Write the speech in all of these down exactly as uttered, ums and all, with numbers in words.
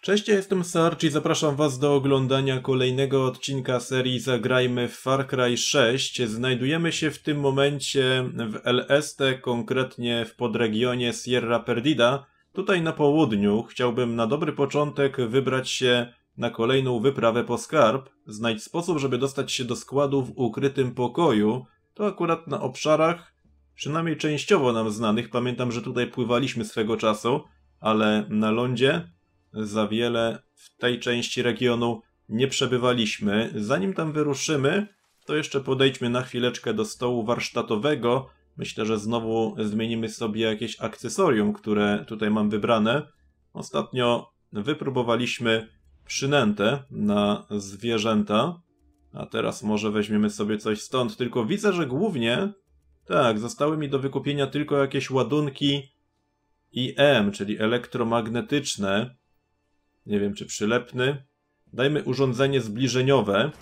Cześć, ja jestem Sarge i zapraszam was do oglądania kolejnego odcinka serii Zagrajmy w Far Cry sześć. Znajdujemy się w tym momencie w El Este, konkretnie w podregionie Sierra Perdida. Tutaj na południu chciałbym na dobry początek wybrać się na kolejną wyprawę po skarb. Znajdź sposób, żeby dostać się do składu w ukrytym pokoju. To akurat na obszarach, przynajmniej częściowo nam znanych. Pamiętam, że tutaj pływaliśmy swego czasu, ale na lądzie za wiele w tej części regionu nie przebywaliśmy. Zanim tam wyruszymy, to jeszcze podejdźmy na chwileczkę do stołu warsztatowego. Myślę, że znowu zmienimy sobie jakieś akcesorium, które tutaj mam wybrane. Ostatnio wypróbowaliśmy przynętę na zwierzęta, a teraz może weźmiemy sobie coś stąd. Tylko widzę, że głównie, tak, zostały mi do wykupienia tylko jakieś ładunki I M, czyli elektromagnetyczne. Nie wiem, czy przylepny. Dajmy urządzenie zbliżeniowe.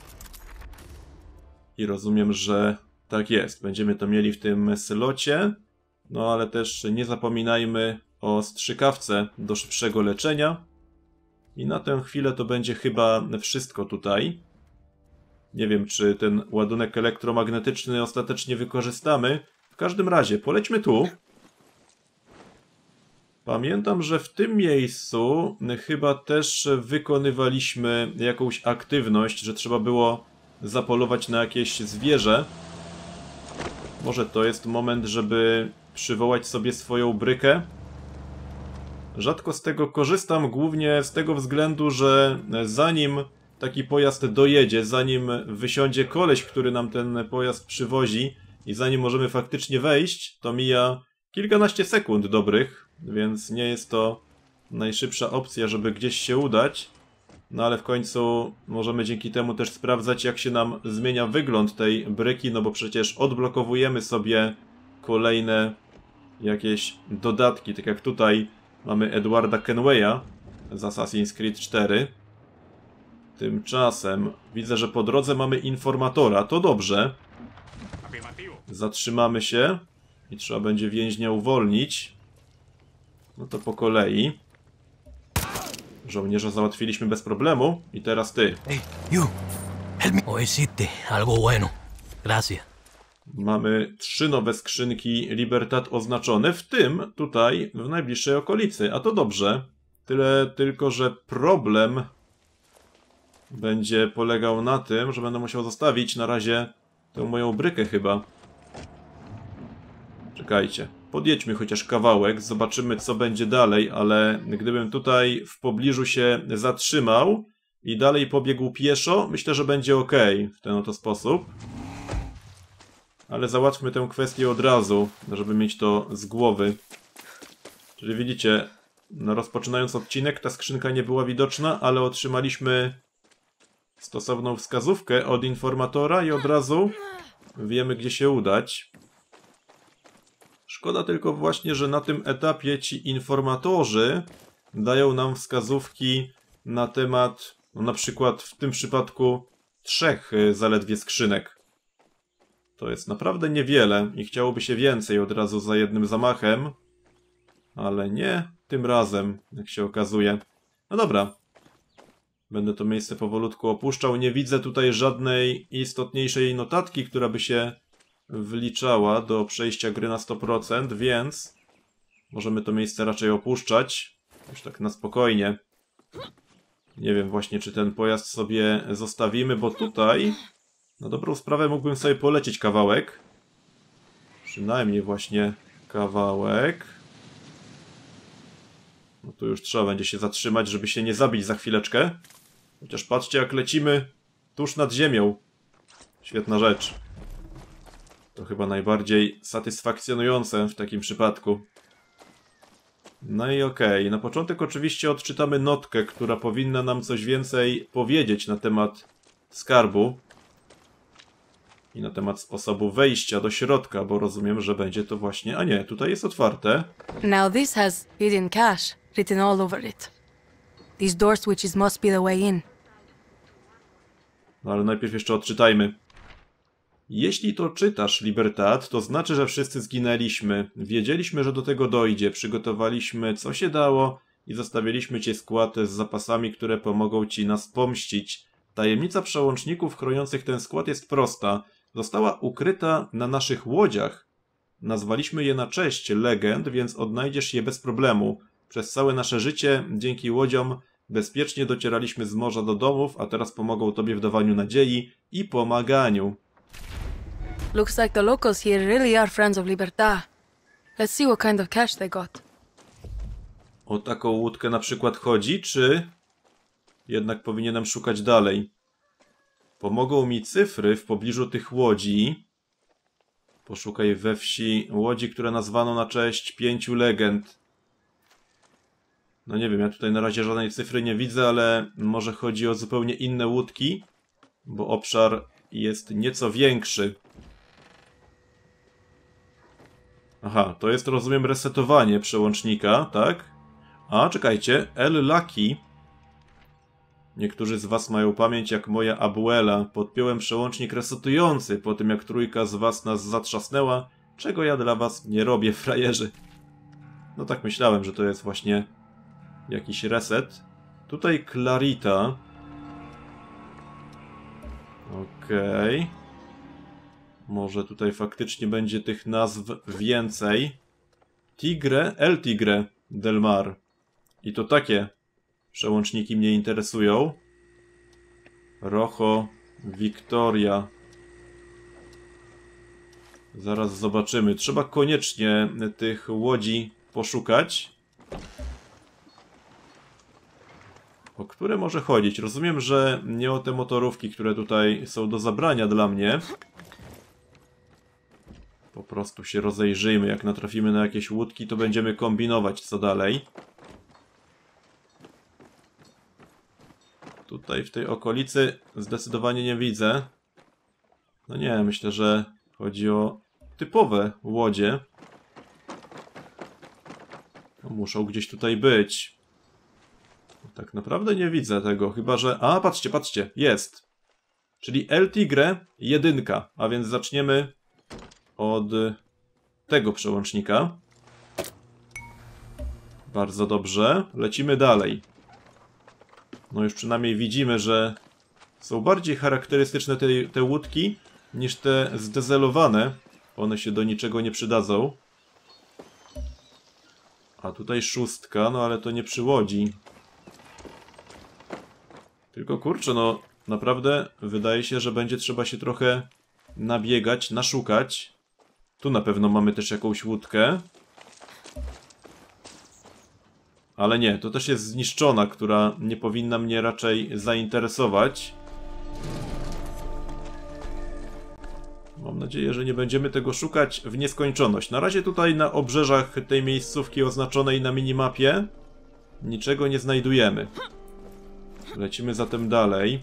I rozumiem, że tak jest. Będziemy to mieli w tym slocie. No ale też nie zapominajmy o strzykawce do szybszego leczenia. I na tę chwilę to będzie chyba wszystko tutaj. Nie wiem, czy ten ładunek elektromagnetyczny ostatecznie wykorzystamy. W każdym razie, polećmy tu. Pamiętam, że w tym miejscu chyba też wykonywaliśmy jakąś aktywność, że trzeba było zapolować na jakieś zwierzę. Może to jest moment, żeby przywołać sobie swoją brykę. Rzadko z tego korzystam, głównie z tego względu, że zanim taki pojazd dojedzie, zanim wysiądzie koleś, który nam ten pojazd przywozi i zanim możemy faktycznie wejść, to mija kilkanaście sekund dobrych. Więc nie jest to najszybsza opcja, żeby gdzieś się udać. No ale w końcu możemy dzięki temu też sprawdzać, jak się nam zmienia wygląd tej bryki, no bo przecież odblokowujemy sobie kolejne jakieś dodatki, tak jak tutaj mamy Edwarda Kenwaya z Assassin's Creed cztery. Tymczasem widzę, że po drodze mamy informatora, to dobrze. Zatrzymamy się i trzeba będzie więźnia uwolnić. No to po kolei. Żołnierza załatwiliśmy bez problemu. I teraz ty. Hey, you. Help me. O existe algo bueno. Gracias. Mamy trzy nowe skrzynki Libertad oznaczone, w tym tutaj w najbliższej okolicy. A to dobrze. Tyle tylko, że problem będzie polegał na tym, że będę musiał zostawić na razie tę moją brykę chyba. Czekajcie. Podjedźmy chociaż kawałek, zobaczymy co będzie dalej, ale gdybym tutaj w pobliżu się zatrzymał i dalej pobiegł pieszo, myślę, że będzie ok w ten oto sposób. Ale załatwmy tę kwestię od razu, żeby mieć to z głowy. Czyli widzicie, no rozpoczynając odcinek ta skrzynka nie była widoczna, ale otrzymaliśmy stosowną wskazówkę od informatora i od razu wiemy, gdzie się udać. Szkoda tylko właśnie, że na tym etapie ci informatorzy dają nam wskazówki na temat, no na przykład w tym przypadku trzech zaledwie skrzynek. To jest naprawdę niewiele i chciałoby się więcej od razu za jednym zamachem, ale nie tym razem, jak się okazuje. No dobra, będę to miejsce powolutku opuszczał. Nie widzę tutaj żadnej istotniejszej notatki, która by się wliczała do przejścia gry na sto procent, więc możemy to miejsce raczej opuszczać. Już tak na spokojnie. Nie wiem właśnie, czy ten pojazd sobie zostawimy, bo tutaj na dobrą sprawę mógłbym sobie polecieć kawałek. Przynajmniej właśnie kawałek. No tu już trzeba będzie się zatrzymać, żeby się nie zabić za chwileczkę. Chociaż patrzcie, jak lecimy tuż nad ziemią. Świetna rzecz. To chyba najbardziej satysfakcjonujące w takim przypadku. No i okej. Okay. Na początek oczywiście odczytamy notkę, która powinna nam coś więcej powiedzieć na temat skarbu. I na temat sposobu wejścia do środka, bo rozumiem, że będzie to właśnie... A nie, tutaj jest otwarte. Now this has hidden cache written all over it. These door switches must be the way in. No ale najpierw jeszcze odczytajmy. Jeśli to czytasz, Libertad, to znaczy, że wszyscy zginęliśmy. Wiedzieliśmy, że do tego dojdzie. Przygotowaliśmy co się dało i zostawiliśmy ci skład z zapasami, które pomogą ci nas pomścić. Tajemnica przełączników chroniących ten skład jest prosta. Została ukryta na naszych łodziach. Nazwaliśmy je na cześć legend, więc odnajdziesz je bez problemu. Przez całe nasze życie, dzięki łodziom, bezpiecznie docieraliśmy z morza do domów, a teraz pomogą tobie w dawaniu nadziei i pomaganiu. Looks like the locals here really are friends of Libertad. Let's see what kind of cash they got. O taką łódkę na przykład chodzi, czy jednak powinienem szukać dalej? Pomogą mi cyfry w pobliżu tych łodzi. Poszukaj we wsi łodzi, które nazwano na cześć pięciu legend. No nie wiem, ja tutaj na razie żadnej cyfry nie widzę, ale może chodzi o zupełnie inne łódki, bo obszar jest nieco większy. Aha, to jest, rozumiem, resetowanie przełącznika, tak? A, czekajcie, El Lucky. Niektórzy z was mają pamięć jak moja abuela. Podpiąłem przełącznik resetujący po tym, jak trójka z was nas zatrzasnęła, czego ja dla was nie robię, frajerzy. No tak myślałem, że to jest właśnie jakiś reset. Tutaj Clarita. Okej. Okay. Może tutaj faktycznie będzie tych nazw więcej. Tigre, El Tigre del Mar. I to takie przełączniki mnie interesują. Rojo, Victoria. Zaraz zobaczymy. Trzeba koniecznie tych łodzi poszukać. O które może chodzić? Rozumiem, że nie o te motorówki, które tutaj są do zabrania dla mnie. Po prostu się rozejrzyjmy. Jak natrafimy na jakieś łódki, to będziemy kombinować co dalej. Tutaj w tej okolicy zdecydowanie nie widzę. No nie, myślę, że chodzi o typowe łodzie. No, muszą gdzieś tutaj być. Tak naprawdę nie widzę tego, chyba że... A, patrzcie, patrzcie, jest. Czyli El Tigre jedynka, a więc zaczniemy od tego przełącznika. Bardzo dobrze, lecimy dalej. No już przynajmniej widzimy, że są bardziej charakterystyczne te, te łódki niż te zdezelowane. One się do niczego nie przydadzą. A tutaj szóstka, no ale to nie przy łodzi. Tylko kurczę, no naprawdę wydaje się, że będzie trzeba się trochę nabiegać, naszukać. Tu na pewno mamy też jakąś łódkę. Ale nie, to też jest zniszczona, która nie powinna mnie raczej zainteresować. Mam nadzieję, że nie będziemy tego szukać w nieskończoność. Na razie tutaj na obrzeżach tej miejscówki oznaczonej na minimapie niczego nie znajdujemy. Lecimy zatem dalej.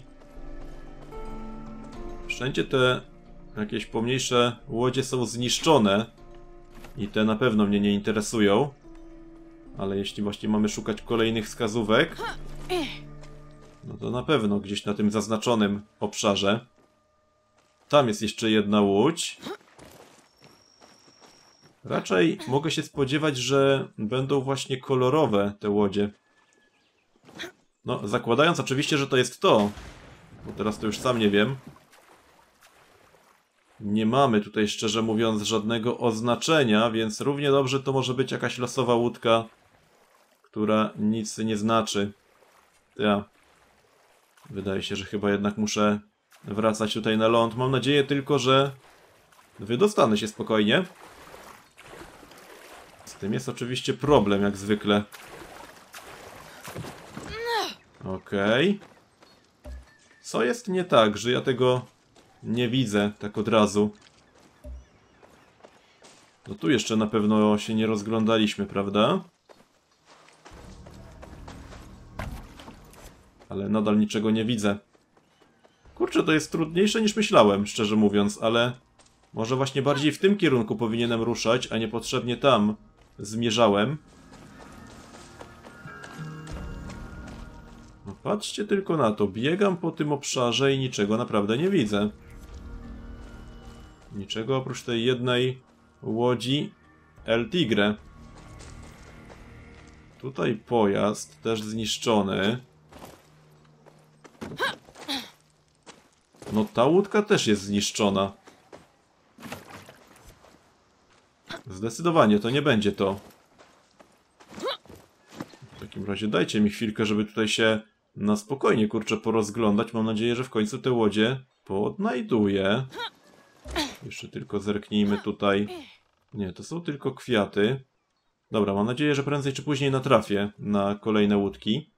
Wszędzie te jakieś pomniejsze łodzie są zniszczone i te na pewno mnie nie interesują. Ale jeśli właśnie mamy szukać kolejnych wskazówek, no to na pewno gdzieś na tym zaznaczonym obszarze. Tam jest jeszcze jedna łódź. Raczej mogę się spodziewać, że będą właśnie kolorowe te łodzie. No, zakładając oczywiście, że to jest to. Bo teraz to już sam nie wiem. Nie mamy tutaj, szczerze mówiąc, żadnego oznaczenia, więc równie dobrze to może być jakaś losowa łódka, która nic nie znaczy. Ja. Wydaje się, że chyba jednak muszę wracać tutaj na ląd. Mam nadzieję tylko, że wydostanę się spokojnie. Z tym jest oczywiście problem, jak zwykle. Okej. Okay. Co jest nie tak, że ja tego nie widzę tak od razu? No tu jeszcze na pewno się nie rozglądaliśmy, prawda? Ale nadal niczego nie widzę. Kurczę, to jest trudniejsze niż myślałem, szczerze mówiąc, ale może właśnie bardziej w tym kierunku powinienem ruszać, a niepotrzebnie tam zmierzałem. No patrzcie tylko na to, biegam po tym obszarze i niczego naprawdę nie widzę. Niczego oprócz tej jednej łodzi El Tigre. Tutaj pojazd też zniszczony. No ta łódka też jest zniszczona. Zdecydowanie to nie będzie to. W takim razie dajcie mi chwilkę, żeby tutaj się na spokojnie, kurczę, porozglądać. Mam nadzieję, że w końcu te łodzie poodnajduję. Jeszcze tylko zerknijmy tutaj. Nie, to są tylko kwiaty. Dobra, mam nadzieję, że prędzej czy później natrafię na kolejne łódki.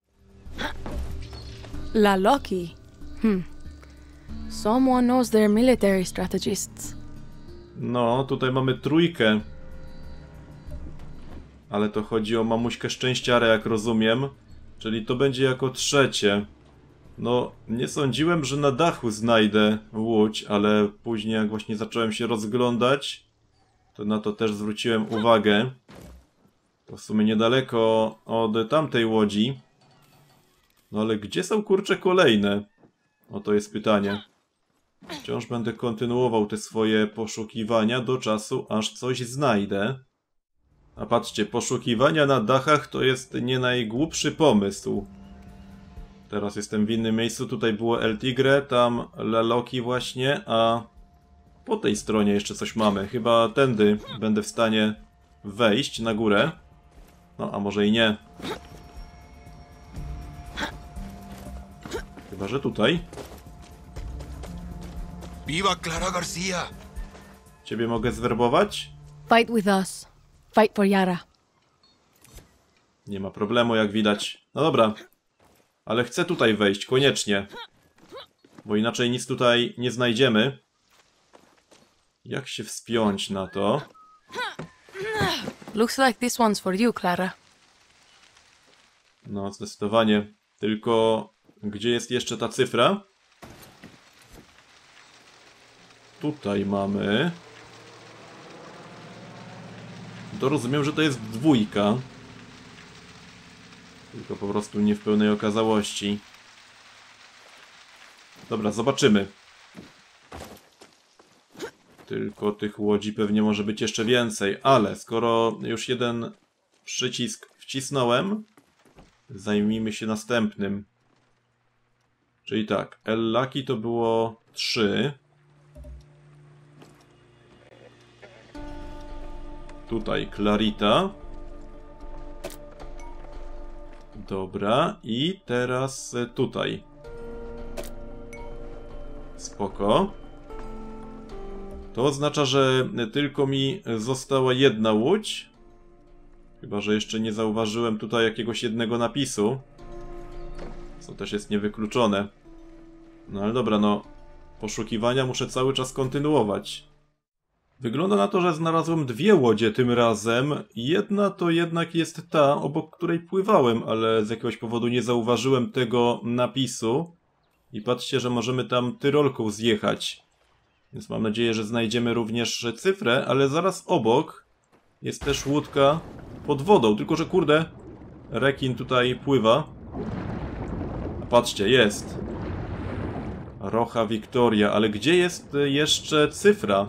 La Loki. Hmm. Someone knows their military strategists. No, tutaj mamy trójkę. Ale to chodzi o mamuśkę szczęściarę, jak rozumiem. Czyli to będzie jako trzecie. No, nie sądziłem, że na dachu znajdę łódź, ale później jak właśnie zacząłem się rozglądać, to na to też zwróciłem uwagę. To w sumie niedaleko od tamtej łodzi. No ale gdzie są, kurcze, kolejne? Oto jest pytanie. Wciąż będę kontynuował te swoje poszukiwania do czasu, aż coś znajdę. A patrzcie, poszukiwania na dachach to jest nie najgłupszy pomysł. Teraz jestem w innym miejscu, tutaj było El Tigre, tam La Loki właśnie, a po tej stronie jeszcze coś mamy. Chyba tędy będę w stanie wejść na górę. No, a może i nie. Chyba że tutaj. ¡Viva Clara García! Ciebie mogę zwerbować? Fight with us. Fight for Yara. Nie ma problemu, jak widać. No dobra. Ale chcę tutaj wejść, koniecznie. Bo inaczej nic tutaj nie znajdziemy. Jak się wspiąć na to? Looks like this one's for you, Clara. No, zdecydowanie. Tylko gdzie jest jeszcze ta cyfra? Tutaj mamy. To rozumiem, że to jest dwójka. Tylko po prostu nie w pełnej okazałości. Dobra, zobaczymy. Tylko tych łodzi pewnie może być jeszcze więcej. Ale skoro już jeden przycisk wcisnąłem, zajmijmy się następnym. Czyli tak, El Laki to było trzy. Tutaj Clarita. Dobra, i teraz tutaj. Spoko. To oznacza, że tylko mi została jedna łódź. Chyba że jeszcze nie zauważyłem tutaj jakiegoś jednego napisu. Co też jest niewykluczone. No ale dobra, no. Poszukiwania muszę cały czas kontynuować. Wygląda na to, że znalazłem dwie łodzie tym razem. Jedna to jednak jest ta, obok której pływałem, ale z jakiegoś powodu nie zauważyłem tego napisu. I patrzcie, że możemy tam tyrolką zjechać. Więc mam nadzieję, że znajdziemy również cyfrę, ale zaraz obok jest też łódka pod wodą. Tylko że kurde, rekin tutaj pływa. A patrzcie, jest. Rocha Victoria, ale gdzie jest jeszcze cyfra?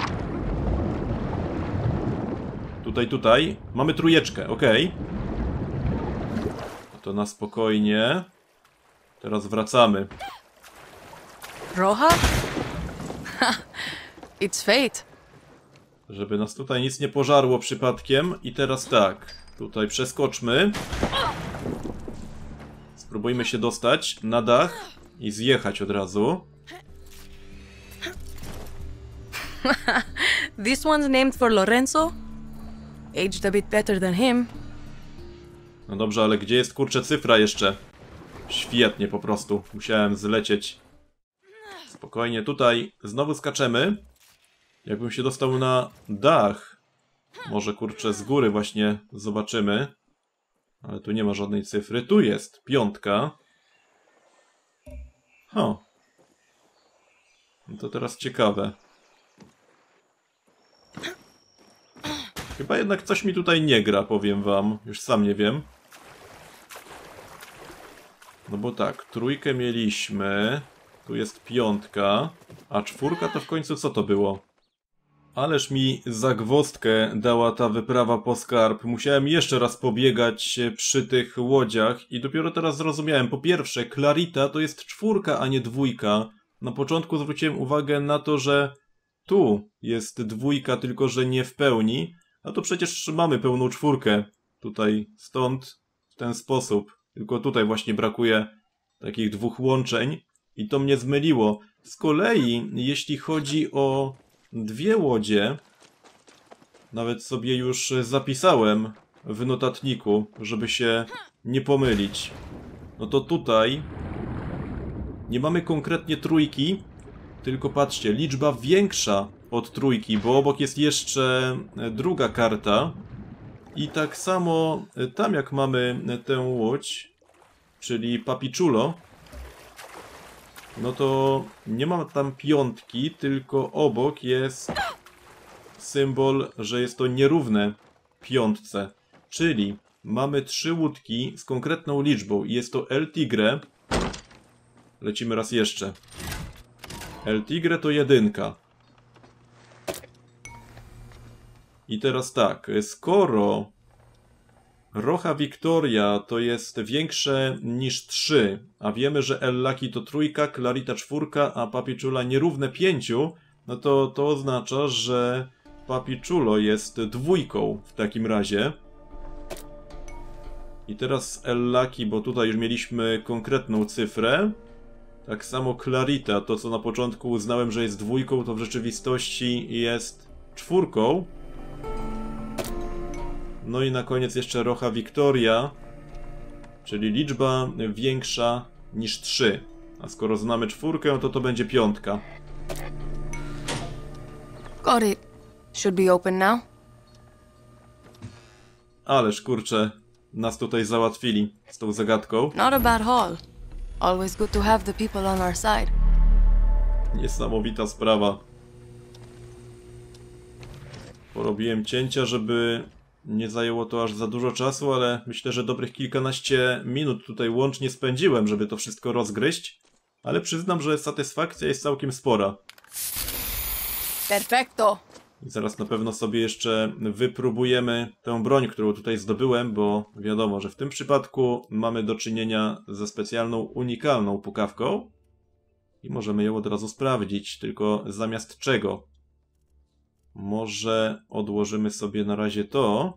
Tutaj, tutaj. Mamy trójeczkę, ok. To na spokojnie. Teraz wracamy. Roja? It's fate. Żeby nas tutaj nic nie pożarło przypadkiem. I teraz tak. Tutaj przeskoczmy. Spróbujmy się dostać na dach i zjechać od razu. This one's named for Lorenzo. Aged a bit better than him. No dobrze, ale gdzie jest, kurczę, cyfra jeszcze? Świetnie po prostu. Musiałem zlecieć. Spokojnie, tutaj znowu skaczemy. Jakbym się dostał na dach. Może, kurczę, z góry właśnie zobaczymy. Ale tu nie ma żadnej cyfry. Tu jest piątka. Ho. No to teraz ciekawe. Chyba jednak coś mi tutaj nie gra, powiem wam. Już sam nie wiem. No bo tak, trójkę mieliśmy. Tu jest piątka. A czwórka to w końcu co to było? Ależ mi zagwozdkę dała ta wyprawa po skarb. Musiałem jeszcze raz pobiegać przy tych łodziach i dopiero teraz zrozumiałem. Po pierwsze, Clarita to jest czwórka, a nie dwójka. Na początku zwróciłem uwagę na to, że tu jest dwójka, tylko że nie w pełni. A to przecież mamy pełną czwórkę. Tutaj, stąd, w ten sposób. Tylko tutaj właśnie brakuje takich dwóch łączeń. I to mnie zmyliło. Z kolei, jeśli chodzi o dwie łodzie, nawet sobie już zapisałem w notatniku, żeby się nie pomylić. No to tutaj nie mamy konkretnie trójki, tylko patrzcie, liczba większa od trójki, bo obok jest jeszcze druga karta. I tak samo tam jak mamy tę łódź, czyli Papichulo, no to nie ma tam piątki, tylko obok jest symbol, że jest to nierówne piątce. Czyli mamy trzy łódki z konkretną liczbą i jest to El Tigre. Lecimy raz jeszcze. El Tigre to jedynka. I teraz tak, skoro Roja Victoria to jest większe niż trzy, a wiemy, że El Lucky to trójka, Clarita czwórka, a Papichula nierówne pięciu, no to to oznacza, że Papichulo jest dwójką w takim razie. I teraz El Lucky, bo tutaj już mieliśmy konkretną cyfrę. Tak samo Clarita, to co na początku uznałem, że jest dwójką, to w rzeczywistości jest czwórką. No i na koniec jeszcze Roja Victoria, czyli liczba większa niż trzy. A skoro znamy czwórkę, to to będzie piątka. Got it. Should be open now. Ależ kurczę, nas tutaj załatwili z tą zagadką. Not a bad haul. Always good to have the people on our side. Niesamowita sprawa. Porobiłem cięcia, żeby nie zajęło to aż za dużo czasu, ale myślę, że dobrych kilkanaście minut tutaj łącznie spędziłem, żeby to wszystko rozgryźć. Ale przyznam, że satysfakcja jest całkiem spora. Perfecto. I zaraz na pewno sobie jeszcze wypróbujemy tę broń, którą tutaj zdobyłem, bo wiadomo, że w tym przypadku mamy do czynienia ze specjalną, unikalną pukawką. I możemy ją od razu sprawdzić, tylko zamiast czego? Może odłożymy sobie na razie to.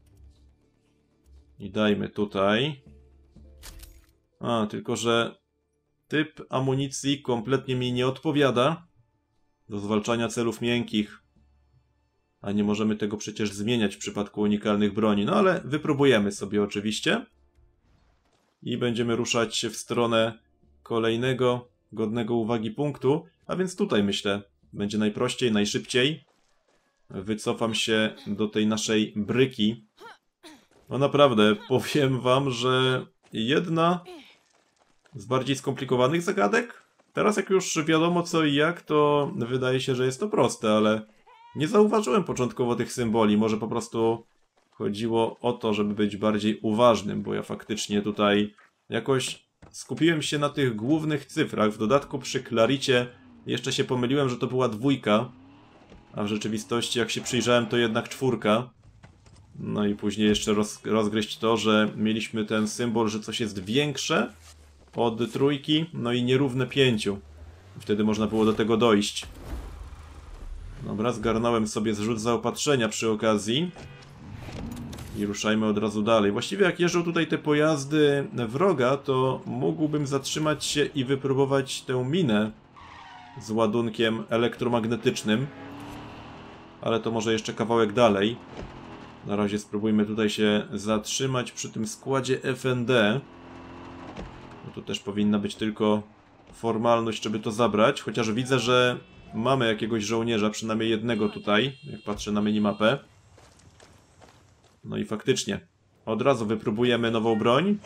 I dajmy tutaj. A, tylko że typ amunicji kompletnie mi nie odpowiada do zwalczania celów miękkich. A nie możemy tego przecież zmieniać w przypadku unikalnych broni. No ale wypróbujemy sobie oczywiście. I będziemy ruszać w stronę kolejnego godnego uwagi punktu. A więc tutaj myślę, będzie najprościej, najszybciej. Wycofam się do tej naszej bryki. No naprawdę, powiem wam, że jedna z bardziej skomplikowanych zagadek. Teraz jak już wiadomo co i jak, to wydaje się, że jest to proste, ale nie zauważyłem początkowo tych symboli. Może po prostu chodziło o to, żeby być bardziej uważnym, bo ja faktycznie tutaj jakoś skupiłem się na tych głównych cyfrach. W dodatku przy Claricie jeszcze się pomyliłem, że to była dwójka. A w rzeczywistości, jak się przyjrzałem, to jednak czwórka. No i później jeszcze roz, rozgryźć to, że mieliśmy ten symbol, że coś jest większe od trójki, no i nierówne pięciu. Wtedy można było do tego dojść. Dobra, zgarnąłem sobie zrzut zaopatrzenia przy okazji. I ruszajmy od razu dalej. Właściwie jak jeżdżą tutaj te pojazdy wroga, to mógłbym zatrzymać się i wypróbować tę minę z ładunkiem elektromagnetycznym. Ale to może jeszcze kawałek dalej. Na razie spróbujmy tutaj się zatrzymać przy tym składzie F N D. No to też powinna być tylko formalność, żeby to zabrać. Chociaż widzę, że mamy jakiegoś żołnierza, przynajmniej jednego tutaj, jak patrzę na minimapę. No i faktycznie. Od razu wypróbujemy nową broń.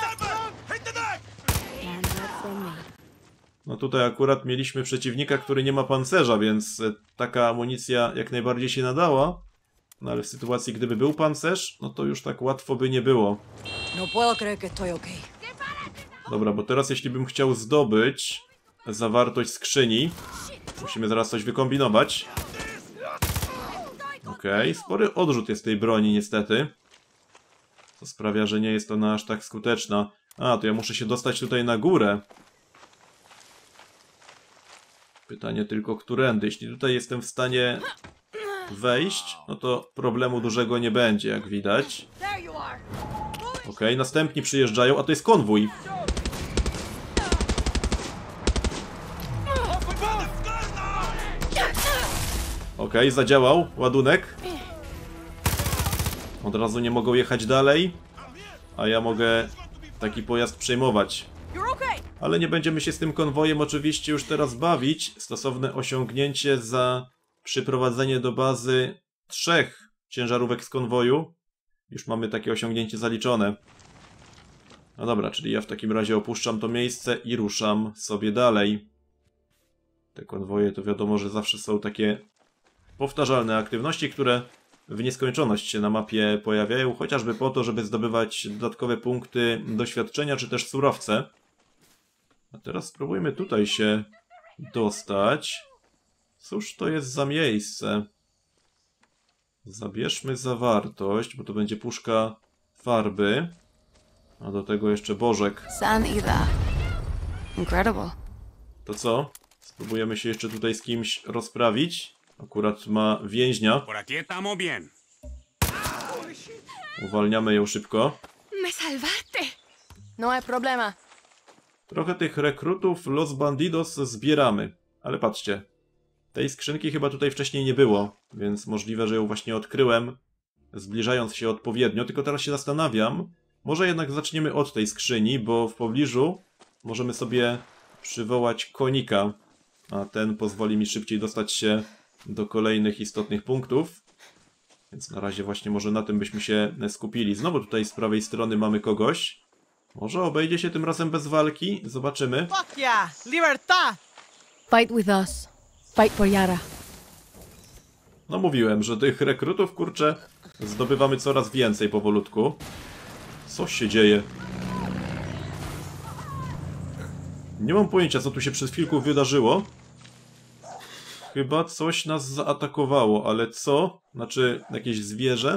No tutaj akurat mieliśmy przeciwnika, który nie ma pancerza, więc taka amunicja jak najbardziej się nadała. No ale w sytuacji, gdyby był pancerz, no to już tak łatwo by nie było. Dobra, bo teraz jeśli bym chciał zdobyć zawartość skrzyni, musimy zaraz coś wykombinować. Okej, okay. Spory odrzut jest tej broni niestety. Co sprawia, że nie jest ona aż tak skuteczna. A, to ja muszę się dostać tutaj na górę. Pytanie tylko, którędy. Jeśli tutaj jestem w stanie wejść, no to problemu dużego nie będzie, jak widać. Okej, okay, następni przyjeżdżają, a to jest konwój. Okej, okay, zadziałał ładunek. Od razu nie mogą jechać dalej, a ja mogę taki pojazd przejmować. Ale nie będziemy się z tym konwojem oczywiście już teraz bawić. Stosowne osiągnięcie za przyprowadzenie do bazy trzech ciężarówek z konwoju. Już mamy takie osiągnięcie zaliczone. No dobra, czyli ja w takim razie opuszczam to miejsce i ruszam sobie dalej. Te konwoje to wiadomo, że zawsze są takie powtarzalne aktywności, które w nieskończoność się na mapie pojawiają, chociażby po to, żeby zdobywać dodatkowe punkty doświadczenia, czy też surowce. A teraz spróbujmy tutaj się dostać. Cóż to jest za miejsce? Zabierzmy zawartość, bo to będzie puszka farby. A do tego jeszcze bożek. San Ida. Incredible. To co? Spróbujemy się jeszcze tutaj z kimś rozprawić. Akurat ma więźnia. Por aquí estamos bien. Uwalniamy ją szybko. Me salvaste. No hay problema. Trochę tych rekrutów Los Bandidos zbieramy. Ale patrzcie. Tej skrzynki chyba tutaj wcześniej nie było, więc możliwe, że ją właśnie odkryłem, zbliżając się odpowiednio. Tylko teraz się zastanawiam, może jednak zaczniemy od tej skrzyni, bo w pobliżu możemy sobie przywołać konika, a ten pozwoli mi szybciej dostać się do kolejnych istotnych punktów. Więc na razie właśnie może na tym byśmy się skupili. Znowu tutaj z prawej strony mamy kogoś. Może obejdzie się tym razem bez walki? Zobaczymy. Fuck yeah! Libertad! Fight with us. Fight for Yara. No mówiłem, że tych rekrutów, kurczę, zdobywamy coraz więcej powolutku. Co się dzieje? Nie mam pojęcia, co tu się przez chwilkę wydarzyło. Chyba coś nas zaatakowało, ale co? Znaczy, jakieś zwierzę?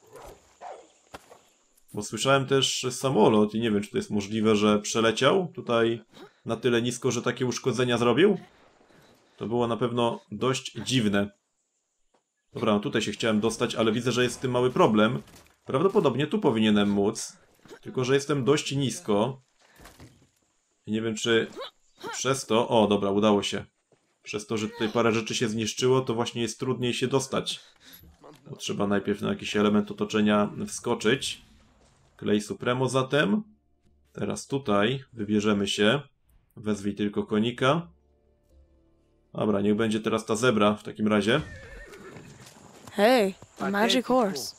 Bo słyszałem też samolot i nie wiem, czy to jest możliwe, że przeleciał tutaj na tyle nisko, że takie uszkodzenia zrobił. To było na pewno dość dziwne. Dobra, no tutaj się chciałem dostać, ale widzę, że jest z tym mały problem. Prawdopodobnie tu powinienem móc. Tylko że jestem dość nisko. I nie wiem, czy przez to... O, dobra, udało się. Przez to, że tutaj parę rzeczy się zniszczyło, to właśnie jest trudniej się dostać. Bo trzeba najpierw na jakiś element otoczenia wskoczyć. Klej Supremo zatem. Teraz tutaj wybierzemy się. Wezwij tylko konika. Dobra, niech będzie teraz ta zebra w takim razie. Hey, a magic horse.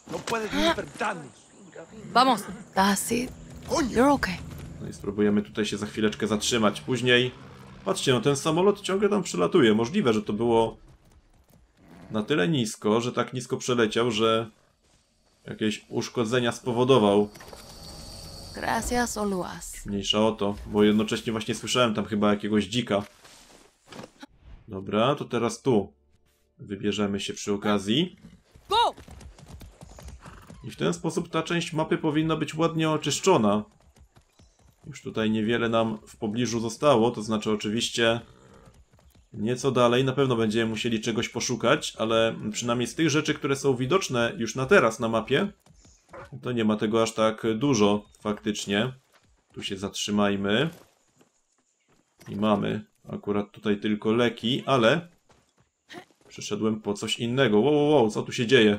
Vamos. That's it. You're okay. No i spróbujemy tutaj się za chwileczkę zatrzymać. Później... Patrzcie, no ten samolot ciągle tam przelatuje. Możliwe, że to było na tyle nisko, że tak nisko przeleciał, że jakieś uszkodzenia spowodował. Gracias, Oluas. Mniejsza o to, bo jednocześnie właśnie słyszałem tam chyba jakiegoś dzika. Dobra, to teraz tu wybierzemy się przy okazji. Go! I w ten sposób ta część mapy powinna być ładnie oczyszczona. Już tutaj niewiele nam w pobliżu zostało, to znaczy oczywiście nieco dalej. Na pewno będziemy musieli czegoś poszukać, ale przynajmniej z tych rzeczy, które są widoczne już na teraz na mapie, to nie ma tego aż tak dużo faktycznie. Tu się zatrzymajmy. I mamy akurat tutaj tylko leki, ale przyszedłem po coś innego. Wow, wow, wow, co tu się dzieje?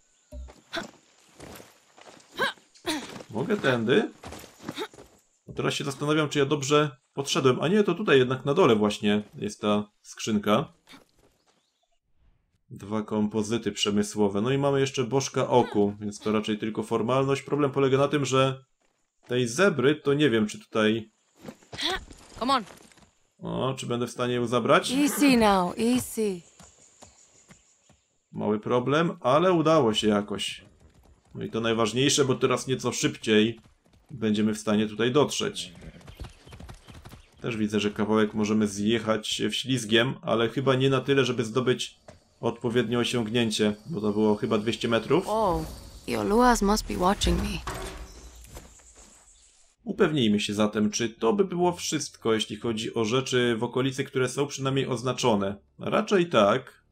Mogę tędy? No teraz się zastanawiam, czy ja dobrze podszedłem. A nie, to tutaj jednak na dole właśnie jest ta skrzynka. Dwa kompozyty przemysłowe. No i mamy jeszcze bożka oku, więc to raczej tylko formalność. Problem polega na tym, że tej zebry to nie wiem, czy tutaj... Come on. O, czy będę w stanie ją zabrać? Easy now, easy. Mały problem, ale udało się jakoś. No i to najważniejsze, bo teraz nieco szybciej będziemy w stanie tutaj dotrzeć. Też widzę, że kawałek możemy zjechać wślizgiem, ale chyba nie na tyle, żeby zdobyć odpowiednie osiągnięcie, bo to było chyba dwieście metrów. Oh, the Oluas must be watching me. Upewnijmy się zatem, czy to by było wszystko, jeśli chodzi o rzeczy w okolicy, które są przynajmniej oznaczone. Raczej tak.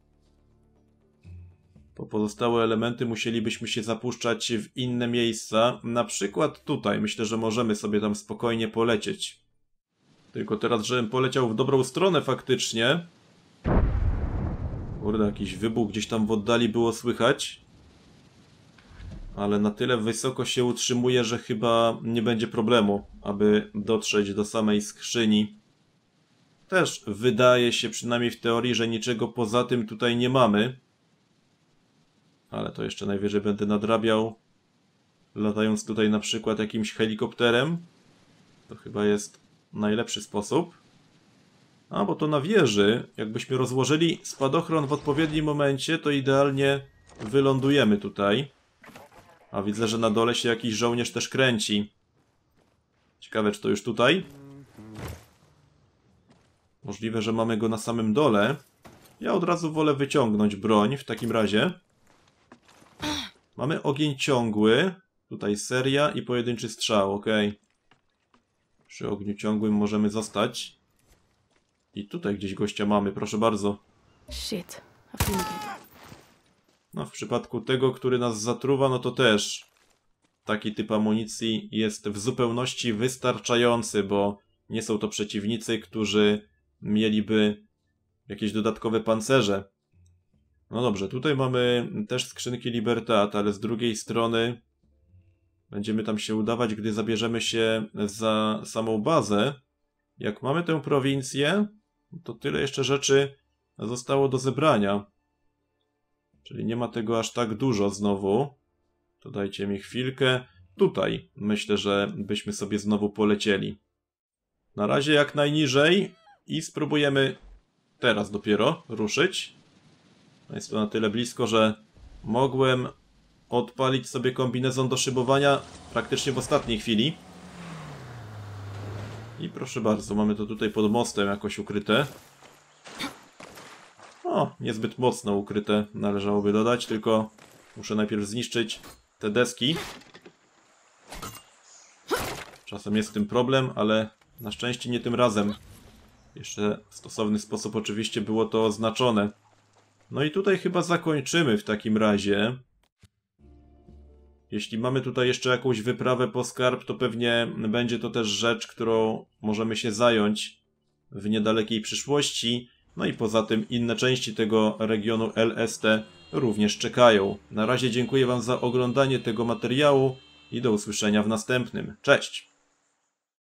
Po pozostałe elementy musielibyśmy się zapuszczać w inne miejsca. Na przykład tutaj. Myślę, że możemy sobie tam spokojnie polecieć. Tylko teraz, żebym poleciał w dobrą stronę faktycznie. Kurde, jakiś wybuch gdzieś tam w oddali było słychać. Ale na tyle wysoko się utrzymuje, że chyba nie będzie problemu, aby dotrzeć do samej skrzyni. Też wydaje się, przynajmniej w teorii, że niczego poza tym tutaj nie mamy. Ale to jeszcze najwyżej będę nadrabiał, latając tutaj na przykład jakimś helikopterem. To chyba jest najlepszy sposób. A, bo to na wieży, jakbyśmy rozłożyli spadochron w odpowiednim momencie, to idealnie wylądujemy tutaj. A widzę, że na dole się jakiś żołnierz też kręci. Ciekawe, czy to już tutaj? Możliwe, że mamy go na samym dole. Ja od razu wolę wyciągnąć broń w takim razie. Mamy ogień ciągły. Tutaj seria i pojedynczy strzał, ok. Przy ogniu ciągłym możemy zostać. I tutaj gdzieś gościa mamy, proszę bardzo. Shit, a fumigator. No, w przypadku tego, który nas zatruwa, no to też taki typ amunicji jest w zupełności wystarczający, bo nie są to przeciwnicy, którzy mieliby jakieś dodatkowe pancerze. No dobrze, tutaj mamy też skrzynki Libertad, ale z drugiej strony będziemy tam się udawać, gdy zabierzemy się za samą bazę. Jak mamy tę prowincję, to tyle jeszcze rzeczy zostało do zebrania. Czyli nie ma tego aż tak dużo znowu. To dajcie mi chwilkę. Tutaj myślę, że byśmy sobie znowu polecieli. Na razie jak najniżej i spróbujemy teraz dopiero ruszyć. Jest to na tyle blisko, że mogłem odpalić sobie kombinezon do szybowania praktycznie w ostatniej chwili. I proszę bardzo, mamy to tutaj pod mostem jakoś ukryte. O, niezbyt mocno ukryte, należałoby dodać, tylko muszę najpierw zniszczyć te deski. Czasem jest z tym problem, ale na szczęście nie tym razem. Jeszcze w stosowny sposób oczywiście było to oznaczone. No i tutaj chyba zakończymy w takim razie. Jeśli mamy tutaj jeszcze jakąś wyprawę po skarb, to pewnie będzie to też rzecz, którą możemy się zająć w niedalekiej przyszłości. No i poza tym inne części tego regionu L S T również czekają. Na razie dziękuję Wam za oglądanie tego materiału i do usłyszenia w następnym. Cześć!